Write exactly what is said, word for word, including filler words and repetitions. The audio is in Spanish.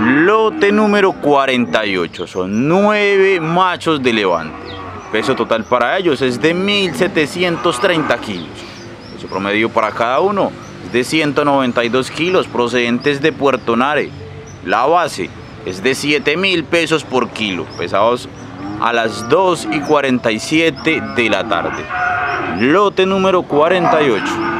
Lote número cuarenta y ocho, son nueve machos de levante. Peso total para ellos es de mil setecientos treinta kilos. Peso promedio para cada uno es de ciento noventa y dos kilos, procedentes de Puerto Nare. La base es de siete mil pesos por kilo, pesados a las dos y cuarenta y siete de la tarde. Lote número cuarenta y ocho.